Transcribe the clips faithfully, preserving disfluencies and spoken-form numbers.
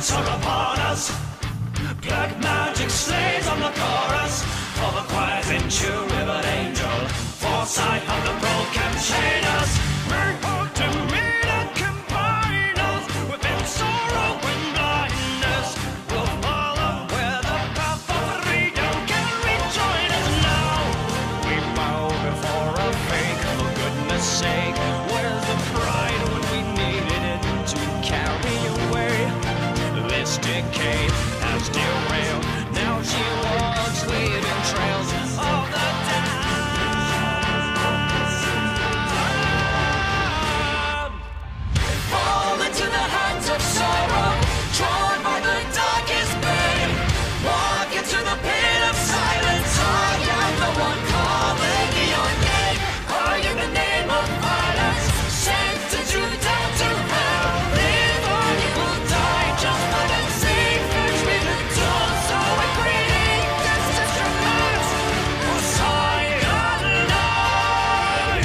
nights are upon us. Black magic slays on the chorus. For the choirs in two-rivered angel. Foresight of the broken chain us. We're hard to meet and combine us. Within sorrow and blindness. We'll follow where the path of freedom can rejoin us now. We bow before a fake, for goodness sake. Where's the pride when we needed it to carry away this decay? Has derailed. Now she walks, leaving trails of the damned. Fall into the hands of sorrow, drawn by the darkest pain. Walk into the pit of silence. I am the one calling your name. Calling the name of violence. Sentence you down to hell. Live or you will die. Just by the same fetch me the door. So I create this destruction for cyanide.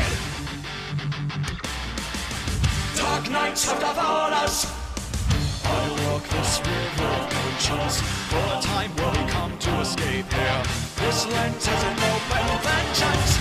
Dark nights have devoured us. I walk this river of conscience. For a time will we come to escape here. This Lent is an open vengeance.